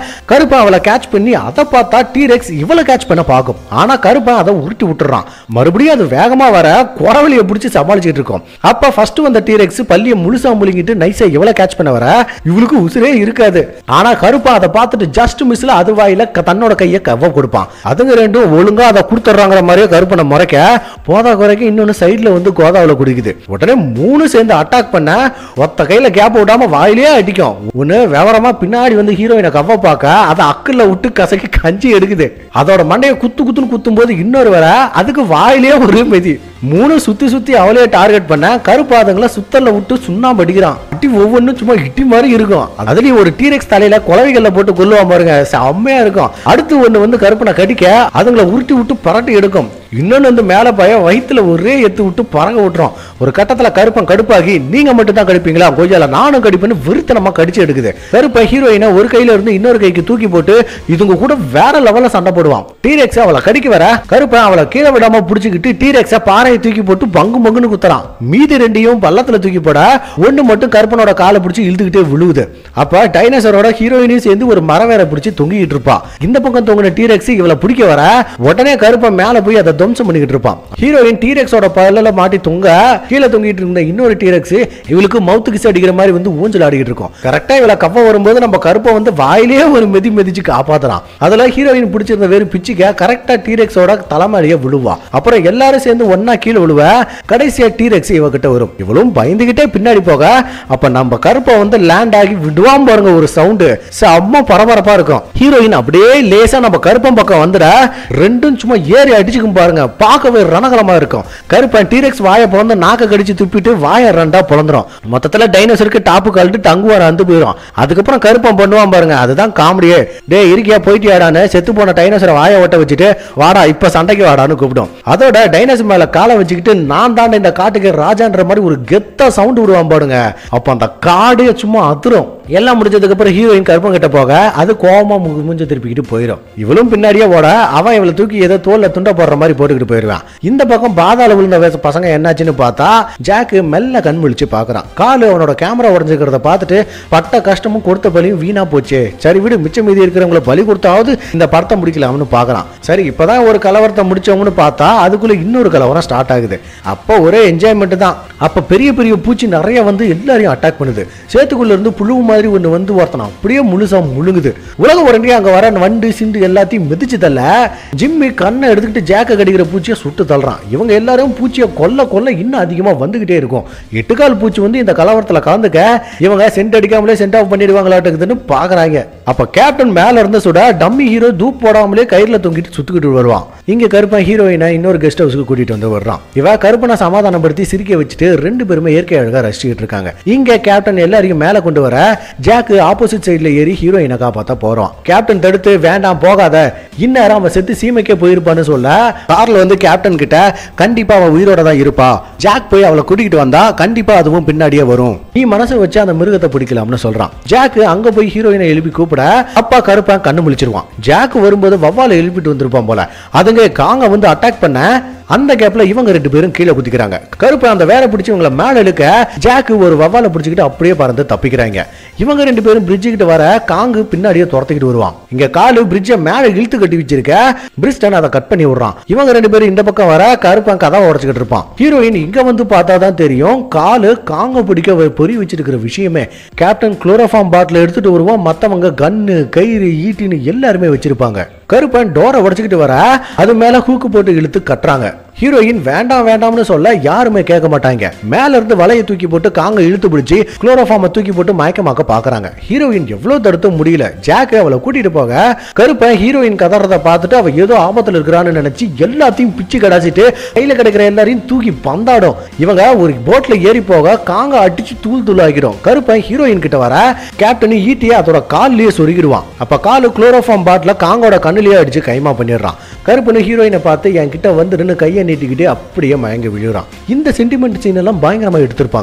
கருப்பன் அவளை கேட்ச் பண்ணி அதை பார்த்தா டீரெக்ஸ் இவளை கேட்ச் பண்ண பார்க்கும். ஆனா கருப்பன் அதை உருட்டி விட்டுறான். மறுபடியும் அது வேகமா வர குறவழியை பிடிச்சி சமாளிச்சுட்டு இருக்கும். அப்ப ஃபர்ஸ்ட் வந்த டீரெக்ஸ் பள்ளியை முழுசா முழுங்கிட்டு நைஸா இவளை கேட்ச் பண்ண வர இவளுக்கு உசுரே இருக்காது. ஆனா கருப்பன் அதை பார்த்துட்டு ஜஸ்ட் மிஸ்ல அது வாயில தன்னோட கையை கவ கொடுப்பான். அதுங்க ரெண்டும் ஒழுங்கா அதை கொடுத்துறாங்கிற மாதிரியே கருப்பனை முறைக்க போதா குறைக்க இன்னொன்னு சைட்ல வந்து கோதாவில குடிக்குது. உடனே மூணு சேர்ந்து அட்டாக் பண்ண ஒத்த கையில கேப் விடாம வாயிலே அடிக்கும். ஒண்ணு விவரமா பின்னாடி வந்து ஹீரோயினை கவ பார்க்க அதை அக்கல்ல விட்டு கசக்கி கஞ்சி எடுக்குது. அதோட மண்டையை குத்து குத்துன்னு குத்தும் போது இன்னொரு வர அதுக்கு வாயிலே ஒரு மெதி. மூணு சுத்தி சுத்தி அவளே டார்கெட் பண்ண கருப்பாதங்களை சுத்தல்ல விட்டு சுண்ணாம்பு அடிக்கிறான். இட்டி ஒவ்வொன்னும் சும்மா இட்டி மாதிரி இருக்கும். அதுலயும் ஒரு டீரெக்ஸ் தலையில குளவிகள்ல போட்டு கொல்லுவான் பாருங்க, செம்மையா இருக்கும். அடுத்து ஒண்ணு வந்து கருப்பனை கடிக்க அதுங்களை உருட்டி விட்டு பரட்டி எடுக்கும். இன்னொன்னு வந்து மேல பய வயிற்றுல ஒரே எத்து விட்டு பறங்க விட்டுரும். ஒரு கட்டத்துல கருப்பன் கடுப்பாகி நீங்க மட்டும் தான் கடிப்பீங்களா, கொஞ்சம் நானும் கடிப்பேன்னு விருத்தனமா கடிச்சு எடுக்குது. கருப்பன் ஹீரோயினை ஒரு கையில இருந்து இன்னொரு கைக்கு தூக்கி போட்டு இதுங்க கூட வேற லெவல்ல சண்டை போடுவான். டீரெக்ஸ் அவளை கடிக்க வர கருப்பன் அவளை கீழே விடாம புடிச்சுக்கிட்டு டீரெக்ஸ பாறையை தூக்கி போட்டு பங்கு பங்குன்னு குத்துறான். மீதி ரெண்டையும் பள்ளத்துல தூக்கி போட ஒண்ணு மட்டும் கருப்பனோட காலை பிடிச்சி இழுத்துக்கிட்டே விழுவுது. அப்ப டைனோசரோட ஹீரோயினையும் சேர்ந்து ஒரு மரம் வேற பிடிச்சி தொங்கிட்டு இருப்பா. இந்த பக்கம் தொங்கின டீரெக்ஸ் இவளை பிடிக்க வர உடனே கருப்பன் மேல போய் அதை துவம்சம் பண்ணிக்கிட்டு இருப்பான். ஹீரோயின் டீரெக்ஸோட பல்ல மாட்டி தொங்க கீழே தொங்கிட்டு இருந்த இன்னொரு டீரெக்ஸ் இவளுக்கு மவுத்து கிஸ் அடிக்கிற மாதிரி வந்து ஊஞ்சல் ஆடிக்கிட்டு இருக்கும். கரெக்டா இவளை கப்ப வரும்போது நம்ம கருப்பை வந்து வாயிலே ஒரு மெதி மெதிச்சு காப்பாத்துறான். அதுல ஹீரோயின் பிடிச்சிருந்த வேறு பிச்சுக்க கரெக்டா டீரெக்ஸோட தலைமையிலேயே விழுவா. அப்புறம் எல்லாரும் சேர்ந்து ஒன்னா கீழே விழுவ கடைசியா டீரெக்ஸ் இவகிட்ட வரும். இவளும் பயந்துகிட்டே பின்னாடி போக அப்ப நம்ம கருப்பை வந்து லேண்ட் ஆகி விடுவான் பாருங்க ஒரு சவுண்டு, செம்ம பரபரப்பா இருக்கும். ஹீரோயின் அப்படியே லேசா நம்ம கருப்பன் பக்கம் வந்துட ரெண்டும் சும்மா ஏறி அடிச்சுக்கும் பாருங்க, பார்க்கவே ரணகலமா இருக்கும். கருப்பன் டீரெக்ஸ் வாயை பிறந்து நாக்க கடிச்சு துப்பிட்டு வாயை ரெண்டா பிறந்துரும். மொத்தத்துல டைனோசருக்கு டாப்பு கழட்டு தங்குவார அந்து போயிடும். அதுக்கப்புறம் கருப்பன் பண்ணுவான் பாருங்க, அதுதான் காமெடியே. டே இருக்கியா போயிட்டியாடான்னு செத்து போன டைனோசரை வாயை ஓட்ட வச்சுட்டு வாடா இப்ப சண்டைக்கு வாடான்னு கூப்பிடும். அதோட டைனோசர் மேல காலை வச்சுக்கிட்டு நான் தான் இந்த காட்டுக்கு ராஜான்ற மாதிரி ஒரு கெத்தா சவுண்ட் விடுவான் பாருங்க. அப்ப அந்த காடே சும்மா அதிரும். எல்லாம் முடிஞ்சதுக்கு அப்புறம் ஹீரோயின் கருப்பம் கிட்ட போக அது கோவமா மூஞ்ச திருப்பிக்கிட்டு போயிடும். இவளும் பின்னாடியே ஓட அவன் இவளை தூக்கி ஏதோ தோல்ல துண்ட போடுற மாதிரி போட்டுக்கிட்டு போயிடுவான். இந்த பக்கம் பாதாள விழுந்த பசங்க என்னாச்சுன்னு பார்த்தா ஜாக்கு மெல்ல கண் முழிச்சு பாக்குறான். காலு அவனோட கேமரா உடஞ்சுக்கிறத பார்த்துட்டு பட்ட கஷ்டமும் கொடுத்த பலியும் வீணா போச்சு, சரி விடு மிச்சம் மீதி இருக்கிறவங்களை பலி கொடுத்தாவது இந்த படத்தை முடிக்கலாம்னு பாக்குறான். சரி இப்பதான் ஒரு கலவரத்தை முடிச்சவங்கன்னு பார்த்தா அதுக்குள்ள இன்னொரு கலவரம் ஸ்டார்ட் ஆகுது. அப்போ ஒரே என்ஜாய்மெண்ட் தான். அப்ப பெரிய பெரிய பூச்சி நிறைய வந்து எல்லாரையும் அட்டாக் பண்ணுது. சேத்துக்குள்ள இருந்து புழு மாதிரி ஒண்ணு வந்து ஒருத்தனா அப்படியே முழுசா முழுங்குது. உலக உரண்டி அங்க வர வண்டு சிண்டு எல்லாத்தையும் மிதிச்சு தள்ள ஜிம்மி கண்ணை எடுத்துக்கிட்டு ஜாக்க கடிக்கிற பூச்சியை சுட்டு தள்ளுறான். இவங்க எல்லாரும் பூச்சியை கொல்ல கொல்ல இன்னும் அதிகமா வந்துகிட்டே இருக்கும். எட்டுக்கால் பூச்சி வந்து இந்த கலவரத்துல கலந்துக்க இவங்க சென்ட் அடிக்காமலே சென்ட் ஆஃப் பண்ணிடுவாங்களாட்டுக்குதுன்னு பாக்குறாங்க. அப்ப கேப்டன் மேல இருந்த சுட டம்மி ஹீரோ தூப் போடாமலே கயிறுல தொங்கிட்டு சுத்துக்கிட்டு வருவான். இங்க கருப்பன் ஹீரோயினை இன்னொரு கெஸ்ட் ஹவுஸ்க்கு கூட்டிட்டு வந்து வர்றான். இவ கருப்பனை சமாதானப்படுத்தி சிரிக்க வச்சுட்டு ரெண்டு பேருமே இயற்கை அழகா ரசிச்சுட்டு இருக்காங்க. இங்க கேப்டன் எல்லாரையும் மேல கொண்டு வர ஜாக்கு ஆப்போசிட் சைடுல ஏறி ஹீரோயினை காப்பாத்த போறான். கேப்டன் தடுத்து வேண்டாம் போகாத, இந்நேரம் அவன் செத்து சீமைக்கே போயிருப்பான்னு சொல்ல கார்ல வந்து கேப்டன் கிட்ட கண்டிப்பா அவன் உயிரோட தான் இருப்பா, ஜாக் போய் அவளை கூட்டிகிட்டு வந்தா கண்டிப்பா அதுவும் பின்னாடியே வரும், நீ மனசை வச்சு அந்த மிருகத்தை பிடிக்கலாம்னு சொல்றான். ஜாக்கு அங்க போய் ஹீரோயினை எழுப்பி கூப்பிட அப்பா கருப்பன் கண்ணு முழிச்சிருவான். ஜாக் வரும்போது வவ்வால எழுப்பிட்டு வந்திருப்பான் போல. அதுங்க காங்க வந்து அட்டாக் பண்ண அந்த கேப்ல இவங்க ரெண்டு பேரும் கீழே குதிக்கிறாங்க. கருப்பு அந்த வேற பிடிச்சி இவங்களை மேல இழுக்க ஜாக்கு ஒரு வவ்வால பிடிச்சிக்கிட்டு அப்படியே பறந்து தப்பிக்கிறாங்க. இவங்க ரெண்டு பேரும் பிரிட்ஜ் கிட்ட வர காங்கு பின்னாடியே துரத்திக்கிட்டு வருவான். இங்க காலு பிரிட்ஜை மேல இழுத்து கட்டி வச்சிருக்க பிரிஸ்டன் அதை கட் பண்ணி விடுறான். இவங்க ரெண்டு பேரும் இந்த பக்கம் வர கருப்பன் கதவை உடச்சுக்கிட்டு இருப்பான். ஹீரோயின் இங்க வந்து பார்த்தாதான் தெரியும் காலு காங்க பிடிக்க பொறி வச்சிருக்கிற விஷயமே. கேப்டன் குளோரோஃபார்ம் பாட்டில் எடுத்துட்டு வருவான். மத்தவங்க கன்னு கயிறு ஈட்டின்னு எல்லாருமே வச்சிருப்பாங்க. கருப்பன் டோரை உடச்சுக்கிட்டு வர அது மேல ஹூக்கு போட்டு இழுத்து கட்டுறாங்க. ஹீரோயின் வேண்டாம் வேண்டாம்னு சொல்ல யாருமே கேட்க மாட்டாங்க. மேல இருந்து வலையை தூக்கி போட்டு காங்க இழுத்து பிடிச்சி குளோரோஃபார்மை தூக்கி போட்டு மயக்கமாக்க பாக்குறாங்க. ஹீரோயின் எவ்வளவு தடுத்து முடியல. ஜாக்கு அவளை கூட்டிட்டு போக கருப்பன் ஹீரோயின் கதறத பார்த்துட்டு அவ ஏதோ ஆபத்துல இருக்கிறான்னு நினைச்சு எல்லாத்தையும் பிச்சு கடாச்சிட்டு கையில கிடைக்கிற எல்லாரையும் தூக்கி பந்தாடும். இவங்க ஒரு போட்ல ஏறி போக காங்க அடிச்சு தூள் தூள் ஆகிடும். கருப்பன் ஹீரோயின் கிட்ட வர கேப்டன் ஈட்டியை அதோட கால்லயே சொருகிடுவான். அப்ப காலு குளோரோஃபார்ம் பாட்டில காங்கோட கண்ணிலேயே அடிச்சு கைமா பண்ணிடுறான். கருப்பனு ஹீரோயினை பார்த்து என் கிட்ட வந்துருன்னு கையை நீட்டிக்கிட்டு அப்படியே மயங்க விழுறான். இந்த சென்டிமெண்ட் சீன் எல்லாம் பயங்கரமா எடுத்திருப்பாங்க.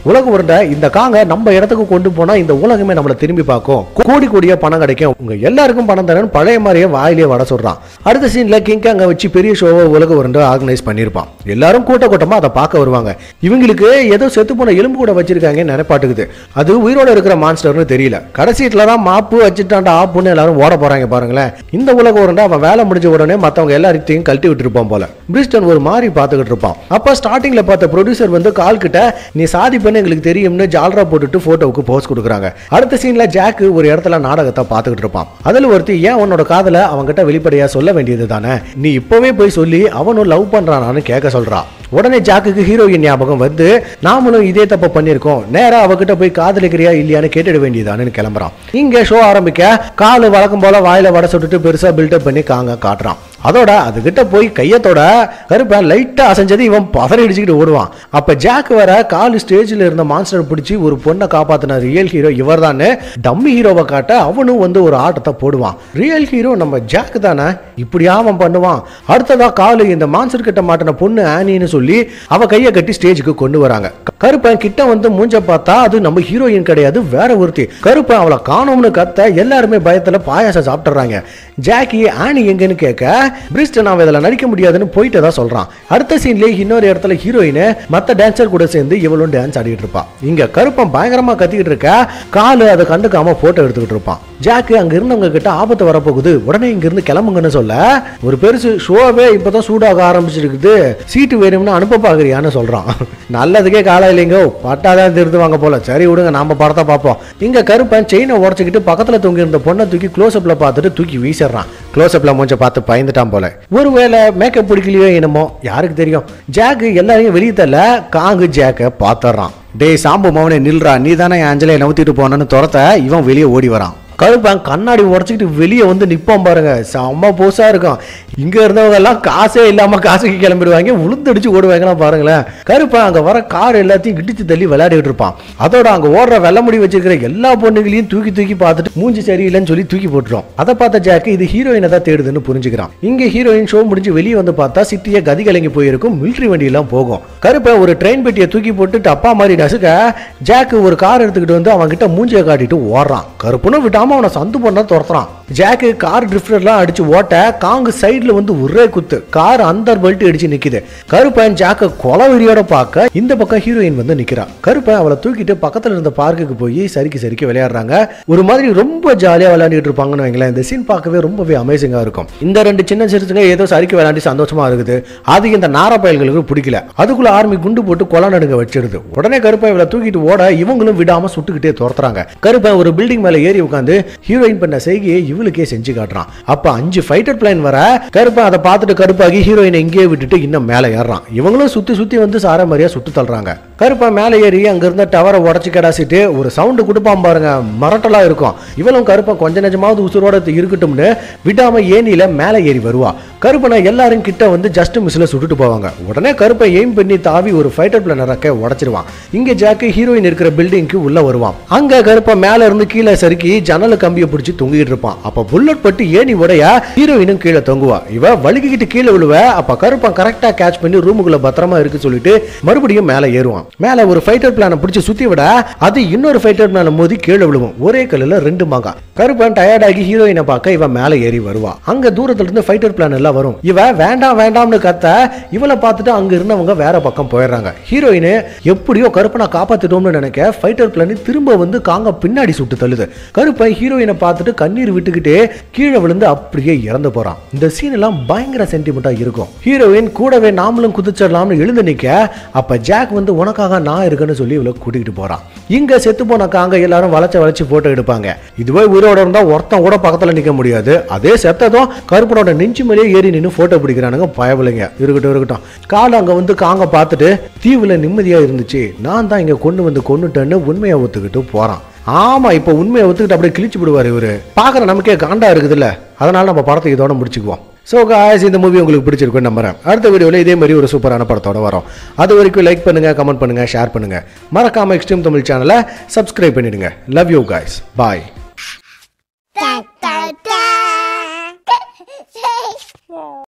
உலக உருண்டை இந்த காங்க நம்ம இடத்துக்கு கொண்டு போனா இந்த உலகமே நம்மளை திரும்பி பார்க்கும், கோடி கோடியா பணம் கிடைக்கும், உங்க எல்லாருக்கும் பணம் தரேன் பழைய மாதிரியே வாயிலே வட சொல்றான். அடுத்த சீன்ல கிங் காங்க வச்சு பெரிய ஷோவை உலக உருண்டை ஆர்கனைஸ் பண்ணிருப்பான். எல்லாரும் கூட்ட கூட்டமா அதை பார்க்க வருவாங்க. இவங்களுக்கு ஏதோ செத்து போன எலும்பு கூட வச்சிருக்காங்க நினைப்பாட்டுக்குது. அது உயிரோட இருக்கிற மான்ஸ்டர்னு தெரியல. கடைசியில தான் மாப்பு வச்சுட்டாண்டா ஆப்புன்னு எல்லாரும் ஓட போறாங்க பாருங்களேன். இந்த உலக உருண்டை அவன் வேலை முடிஞ்ச உடனே மத்தவங்க எல்லாரையும் கழட்டி விட்டு இருப்பான் போல. பிரிஸ்டன் ஒரு மாதிரி பார்த்துக்கிட்டு இருப்பான். அப்ப ஸ்டார்டிங்ல பார்த்த ப்ரொடியூசர் வந்து கால் கிட்ட நீ சாதி பண்ண எங்களுக்கு தெரியும்னு ஜால்ரா போட்டுட்டு போட்டோவுக்கு போஸ்ட் கொடுக்குறாங்க. அடுத்த சீன்ல ஜாக் ஒரு இடத்துல நாடகத்தை பார்த்துக்கிட்டு இருப்பான். அதுல ஒருத்தி ஏன் உன்னோட காதல அவங்க கிட்ட வெளிப்படையா சொல்ல வேண்டியது தானே, நீ இப்பவே போய் சொல்லி அவனும் லவ் பண்றானான்னு கேட்க சொல்றா. உடனே ஜாக்குக்கு ஹீரோயின் ஞாபகம் வந்து நாமளும் இதே தப்ப பண்ணிருக்கோம், நேரா அவகிட்ட போய் காதலிக்கிறியா இல்லையான்னு கேட்டுட வேண்டியதானு கிளம்புறான். இங்க ஷோ ஆரம்பிக்க காலு வழக்கம் போல வாயில வட சுட்டுட்டு பெருசா பில்டப் பண்ணி காங்க காட்டுறான். அதோட அதுகிட்ட போய் கையத்தோட கருப்பன் லைட்டா அசைஞ்சது இவன் பதறி அடிச்சுக்கிட்டு ஓடுவான். அப்ப ஜாக் வர கால் ஸ்டேஜ்ல இருந்த மான்ஸ்டர் பிடிச்சி ஒரு பொண்ணை காப்பாத்தின ரியல் ஹீரோ இவர் தானே டம்மி ஹீரோவை காட்ட அவனும் வந்து ஒரு ஆட்டத்தை போடுவான். ரியல் ஹீரோ நம்ம ஜாக் தானே, இப்படியா அவன் பண்ணுவான். அடுத்ததா காலு இந்த மான்ஸ்டர் கிட்ட மாட்டின பொண்ணு ஆனின்னு சொல்லி அவ கையை கட்டி ஸ்டேஜுக்கு கொண்டு வராங்க. கருப்பன் கிட்ட வந்து மூஞ்ச பார்த்தா அது நம்ம ஹீரோயின் கிடையாது, வேற ஒருத்தி. கருப்பன் அவளை காணோம்னு கத்த எல்லாருமே பயத்துல பாயாசம் சாப்பிட்டுறாங்க. ஜாக்கி ஆனி எங்கன்னு கேட்க பிரிஸ்டன் அவன் இதில் நடிக்க முடியாதுன்னு போயிட்டு தான் சொல்றான். அடுத்த சீன்லேயே இன்னொரு இடத்துல ஹீரோயின் மற்ற டான்சர் கூட சேர்ந்து இவளும் டான்ஸ் ஆடிட்டு இருப்பா. இங்க கருப்பன் பயங்கரமா கத்திக்கிட்டு இருக்க காலு அதை கண்டுக்காம போட்டோ எடுத்துக்கிட்டு இருப்பான். ஜாக்கு அங்க இருந்தவங்க கிட்ட ஆபத்து வரப்போகுது, உடனே இங்க இருந்து கிளம்புங்கன்னு சொல்ல ஒரு பெருசு ஷோவே இப்பதான் சூடாக ஆரம்பிச்சிருக்குது, சீட்டு வேணும்னு அனுப்ப பாக்குறியான்னு சொல்றான். நல்லதுக்கே காலம் இல்லைங்க, பட்டாதான் திருத்துவாங்க போல, சரி விடுங்க நாம படத்தை பார்ப்போம். இங்க கருப்பன் செயினை உடச்சிக்கிட்டு பக்கத்துல தூங்கி இருந்த பொண்ணை தூக்கி க்ளோஸ்அப்ல பார்த்துட்டு தூக்கி வீசிடுறான். க்ளோஸ்அப்ல மூஞ்ச பார்த்து பயந்துட்டான் போல. ஒருவேளை மேக்கப் பிடிக்கலையோ என்னமோ யாருக்கு தெரியும். ஜாக்கு எல்லாரையும் வெளியே தள்ள காங்கு ஜாக்க பாத்துறான். டே சாம்பு மவனே நில்றா, நீ தானே என் அஞ்சலையை நவுத்திட்டு போனன்னு துரத்த இவன் வெளியே ஓடி வரான். கருப்பன் கண்ணாடி உடச்சிக்கிட்டு வெளியே வந்து நிப்பான் பாருங்க, செம்ம போசா இருக்கும். இங்க இருந்தவங்க எல்லாம் காசே இல்லாம காசுக்கு கிளம்பிடுவாங்க, உளுந்தடிச்சு ஓடுவாங்கலாம் பாருங்களேன். கருப்பன் அங்க வர கார் எல்லாத்தையும் இடிச்சு தள்ளி விளையாடிட்டு இருப்பான். அதோட அங்க ஓடுற வெள்ள முடி வச்சிருக்கிற எல்லா பொண்ணுகளையும் தூக்கி தூக்கி பார்த்துட்டு மூஞ்சி சரியில்லைன்னு சொல்லி தூக்கி போட்டுரும். அதை பார்த்த ஜாக்கு இது ஹீரோயினை தான் தேடுதுன்னு புரிஞ்சுக்கிறான். இங்க ஹீரோயின் ஷோ முடிஞ்சு வெளியே வந்து பார்த்தா சிட்டியை கதி கலங்கி போயிருக்கும், மிலிட்டரி வண்டி எல்லாம் போகும். கருப்பன் ஒரு ட்ரெயின் பெட்டியை தூக்கி போட்டுட்டு அப்பா மாதிரி நசுக்க ஜாக்கு ஒரு கார் எடுத்துக்கிட்டு வந்து அவன் கிட்ட மூஞ்சியை காட்டிட்டு ஓடுறான். கருப்பனும் விட்டாம அவனை சந்து பண்ண துரத்துறான். ஜாக்கு கார் ட்ரிஃப்டர்லாம் அடிச்சு ஓட்ட காங்கு சைடுல வந்து ஒரே குத்து, கார் அந்த பெல்ட் அடிச்சு நிக்குது. கருப்பன் ஜாக்க கொலவெறியோட பார்க்க இந்த பக்கம் ஹீரோயின் வந்து நிக்கிறான். கருப்பன் அவளை தூக்கிட்டு பக்கத்துல இருந்த பார்க்குக்கு போய் சறுக்கி சறுக்கி விளையாடுறாங்க. ஒரு மாதிரி ரொம்ப ஜாலியா விளையாடிட்டு இருப்பாங்கன்னு வைங்களேன். இந்த சீன் பார்க்கவே ரொம்பவே அமேசிங்கா இருக்கும். இந்த ரெண்டு சின்ன சிறுசுங்க ஏதோ சறுக்கி விளையாடி சந்தோஷமா இருக்குது. அது இந்த நார பயல்களுக்கு பிடிக்கல. அதுக்குள்ள ஆர்மி குண்டு போட்டு கொலை நடுங்க வச்சிருது. உடனே கருப்பன் இவளை தூக்கிட்டு ஓட இவங்களும் விடாம சுட்டுக்கிட்டே துரத்துறாங்க. கருப்பன் ஒரு பில்டிங் மேல ஏறி உட்காந்து ஹீரோயின் பண்ண செய்கையை இவளுக்கே செஞ்சு காட்டுறான். அப்ப அஞ்சு ஃபைட்டர் பிளேன் வர கருப்பன் அதை பார்த்துட்டு கருப்பாகி ஹீரோயினை இங்கேயே விட்டுட்டு இன்னும் மேலே ஏறான். இவங்களும் சுத்தி சுத்தி வந்து சார மாதிரியா சுட்டு தள்ளுறாங்க. கருப்பன் மேலே ஏறி அங்க இருந்த டவரை உடச்சு கிடாசிட்டு ஒரு சவுண்டு கொடுப்பான் பாருங்க, மரட்டலா இருக்கும். இவளும் கருப்பன் கொஞ்ச நெஜமாவது உசுரோட இருக்கட்டும்னு விடாம ஏனியில மேலே ஏறி வருவா. கருப்பனை எல்லாரும் கிட்ட வந்து ஜஸ்ட் மிஸ்ல சுட்டுட்டு போவாங்க. உடனே கருப்பை எய்ம் பண்ணி தாவி ஒரு ஃபைட்டர் பிளேன் இறக்க உடைச்சிருவான். இங்க ஜாக்கு ஹீரோயின் இருக்கிற பில்டிங்க்கு உள்ள வருவான். அங்க கருப்பன் மேல இருந்து கீழே சறுக்கி ஜன்னல கம்பியை பிடிச்சி தொங்கிட்டு இருப்பான். அப்ப புல்லட் பட்டு ஏனி உடைய ஹீரோயினும் கீழே தொங்குவா. இவ வலிக்கிட்டு கீழே விழுவ. அப்ப கருப்பன் கரெக்டா கேட்ச் பண்ணி ரூமுக்குள்ள பத்திரமா இருக்கு சொல்லிட்டு மறுபடியும் மேல ஏறுவான். மேல ஒரு ஃபைட்டர் பிளான பிடிச்சி சுத்தி விட அது இன்னொரு ஃபைட்டர் பிளான மோதி கீழே விழுவும். ஒரே கல்லுல ரெண்டு மாங்கா. கருப்பன் டயர்டாகி ஹீரோயினை பார்க்க இவன் மேல ஏறி வருவா. அங்க தூரத்துல இருந்து ஃபைட்டர் பிளான் எல்லாம் வரும். இவ வேண்டாம் வேண்டாம்னு கத்த இவளை பார்த்துட்டு அங்க இருந்தவங்க வேற பக்கம் போயிடுறாங்க. ஹீரோயின் எப்படியோ கருப்பனை காப்பாத்திட்டோம்னு நினைக்க ஃபைட்டர் பிளான் திரும்ப வந்து காங்க பின்னாடி சுட்டு தள்ளுது. கருப்பன் ஹீரோயினை பார்த்துட்டு கண்ணீர் விட்டுக்கிட்டே கீழே விழுந்து அப்படியே இறந்து போறான். இந்த சீன் எல்லாம் பயங்கர சென்டிமெண்டா இருக்கும். ஹீரோயின் கூடவே நாமளும் குதிச்சிடலாம்னு எழுந்து நிக்க அப்ப ஜாக் வந்து உனக்காக நான் இருக்கேன்னு சொல்லி இவளை கூட்டிகிட்டு போறான். இங்க செத்து போன காங்க எல்லாரும் வளைச்சு வளைச்சு போட்டோ எடுப்பாங்க. இதுவே உயிரோட இருந்தா ஒருத்தன் கூட பக்கத்துல நிக்க முடியாது. அதே செத்ததும் கருப்பனோட நெஞ்சு மேலேயே ஏறி நின்று போட்டோ பிடிக்கிறானுங்க பயவில்லைங்க. இருக்கட்டும் இருக்கட்டும். கால அங்க வந்து காங்க பார்த்துட்டு தீவுல நிம்மதியா இருந்துச்சு, நான் தான் இங்க கொண்டு வந்து கொண்டுட்டேன்னு உண்மையை ஒத்துக்கிட்டு போறான். ஆமா, இப்ப உண்மையை ஒத்துக்கிட்டு அப்படியே கிழிச்சு விடுவாரு இவரு. பாக்குற நமக்கே காண்டா இருக்குதுல்ல, அதனால நம்ம படத்தை இதோட முடிச்சுக்குவோம். ஸோ காய்ஸ், இந்த மூவி உங்களுக்கு பிடிச்சிருக்குன்னு நம்புறேன். அடுத்த வீடியோவில் இதே மாதிரி ஒரு சூப்பரான படத்தோட வரும். அது வரைக்கும் லைக் பண்ணுங்க, கமெண்ட் பண்ணுங்க, ஷேர் பண்ணுங்க. மறக்காம எக்ஸ்ட்ரீம் தமிழ் சேனலை சப்ஸ்கிரைப் பண்ணிடுங்க. Love you guys, bye.